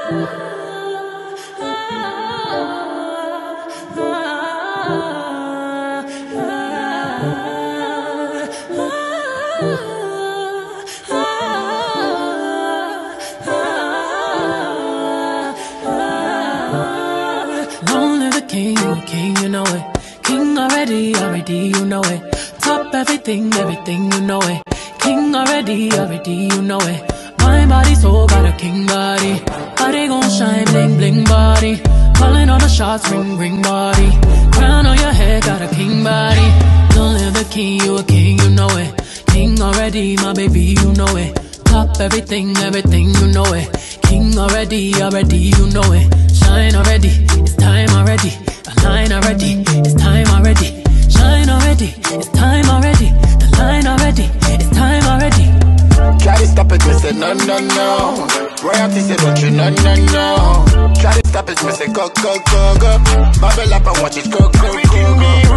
Long live the king, you know it. King already, you know it. Top everything, you know it. King already, you know it. My body, soul, got a king body. Body gon' shine, bling, bling body. Calling all the shots, ring, ring body. Crown on your head, got a king body. Long live the king, you a king, you know it. King already, my baby, you know it. Top everything, you know it. King already, you know it. Shine already, it's time already. The line already, it's time already. Shine already, it's time already. The line already, it's time already. Try to stop it, me say no, no, no. Royalty say don't you, no, no, no. Try to stop it, me say go, go, go, go. Bubble up and watch it go, go, go, go.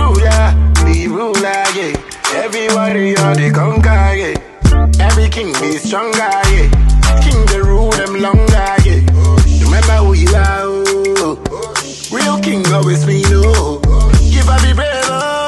Be ruler, yeah. Everybody on the conquer, yeah. Every king be stronger, yeah. King the rule them longer, yeah. Remember who you are, oh. Real king always me know. Give up be brave,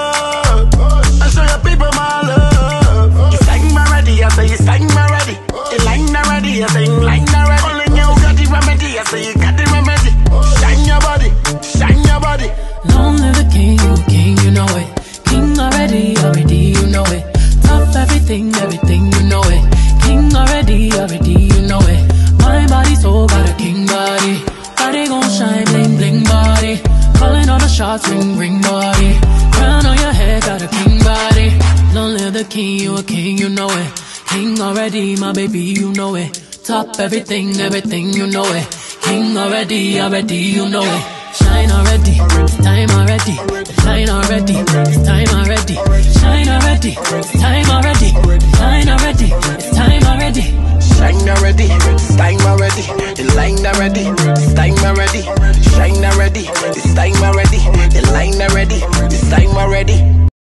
oh. And show your people my love. You sang my ready, I say you sang my ready. You line already, I say you line already. Only you got the remedy, I say you got the remedy. Shine your body, shine your body. Long live the king, you know it. King already, you know it. Top everything, you know it. King already, you know it. My body, soul, got a king body. Body gon' shine, bling, bling body. Calling all the shots, ring, ring body. Crown on your head, got a king body. Long live the king, you know it. King already, my baby, you know it. Top everything, you know it. King already, you know it. Shine already, it's time already. Shine already, it's time already. Shine already, it's time already. Shine already, it's time already. Shine already, it's time already. The line already, it's time already. Shine already, it's time already. The line already, it's time already.